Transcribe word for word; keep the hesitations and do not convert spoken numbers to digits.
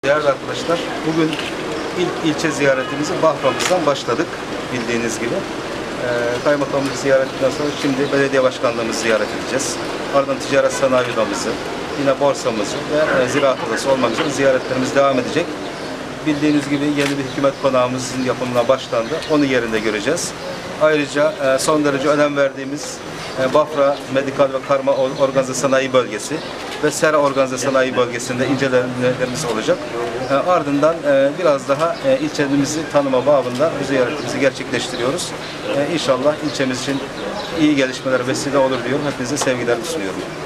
Değerli arkadaşlar, bugün ilk ilçe ziyaretimizi Bafra'mızdan başladık bildiğiniz gibi. Ee, Kaymakamımızı ziyaret ettikten sonra şimdi belediye başkanlığımızı ziyaret edeceğiz. Ardından ticaret sanayi odamızı, yine borsamızı ve e, ziraat odası olmak üzere ziyaretlerimiz devam edecek. Bildiğiniz gibi yeni bir hükümet konağımızın yapımına başlandı. Onu yerinde göreceğiz. Ayrıca e, son derece önem verdiğimiz e, Bafra Medikal ve Karma Organize Sanayi Bölgesi ve Sera Organize Sanayi Bölgesi'nde incelemelerimiz olacak. E, ardından e, biraz daha e, ilçemizi tanıma babında bu ziyaretimizi gerçekleştiriyoruz. E, İnşallah ilçemiz için iyi gelişmeler vesile olur diyorum. Hepinize sevgilerimi sunuyorum.